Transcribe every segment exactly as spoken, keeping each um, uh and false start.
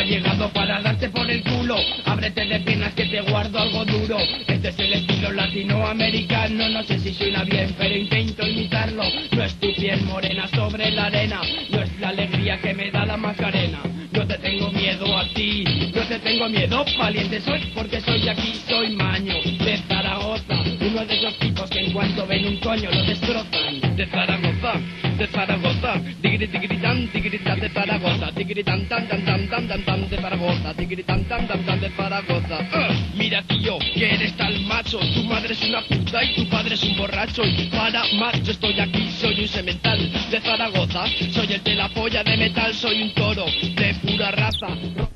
llegado para darte por el culo. Ábrete de piernas que te guardo algo duro. Este es el estilo latinoamericano. No sé si suena bien, pero intento imitarlo. No es tu piel morena sobre la arena, no es la alegría que me da la Macarena. Yo te tengo miedo a ti, yo te tengo miedo. Valiente soy porque soy de aquí, soy Maño de Zaragoza. Uno de esos tipos que en cuanto ven un coño lo destrozan. De Zaragoza, de Zaragoza, digri digri tan, digri tan de Zaragoza, digri tan tan tan tan tan tan tan de Zaragoza, digri tan tan tan tan de Zaragoza. Uh, mira tío, que eres tal macho, tu madre es una puta y tu padre es un borracho. Y para más yo estoy aquí, soy un semental de Zaragoza, soy el de la polla de metal, soy un toro de pura raza.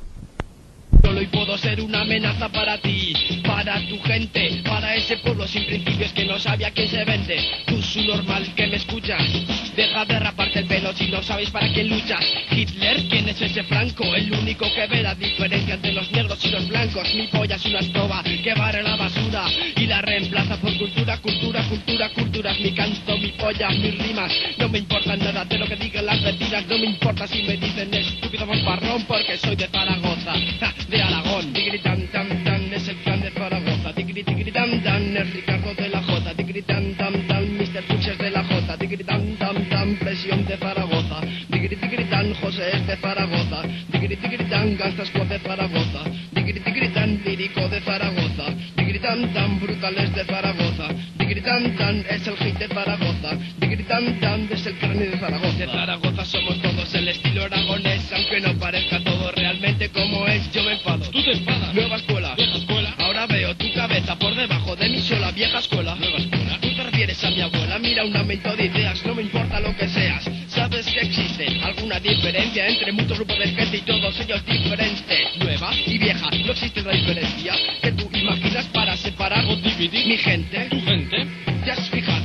Solo y puedo ser una amenaza para ti, para tu gente, para ese pueblo sin principios que no sabe a quién se vende. Tú su normal que me escuchas, deja de raparte el pelo si no sabes para quién luchas. Hitler, ¿quién es ese Franco? El único que ve la diferencia entre los negros y los blancos. Mi polla es una escoba que barre la basura y la reemplaza por cultura, cultura, cultura, culturas. Mi canto, mi polla, mis rimas, no me importa nada de lo que digan las vecinas. No me importa si me dicen estúpido fanfarrón porque soy de Zaragoza. Ja, de Aragón, digri tan tan tan es el clan de Zaragoza, digri digri tan tan es Ricardo de la Jota, digri tan tan tan mister Puches de la Jota, digri tan tan tan presión de Zaragoza, digri digri tan José es de Zaragoza, digri digri tan Gansas de Zaragoza, digri digri tan lírico de Zaragoza, digri tan tan brutales de Zaragoza, digri tan tan es el hit de Zaragoza, digri tan tan es el cráneo de Zaragoza. De Zaragoza somos todos el estilo aragonés, aunque no parezca todo realmente como es. Yo me enfado, Tú te enfadas. nueva escuela, Vieja escuela. ahora veo tu cabeza por debajo de mi sola vieja escuela. Nueva escuela. Tú te refieres a mi abuela, mira un aumento de ideas, no me importa lo que seas. Sabes que existe alguna diferencia entre muchos grupos de gente y todos ellos diferentes. Nueva y vieja, no existe la diferencia que tú imaginas para separar O dividir. mi gente. Tu gente. ¿Te has fijado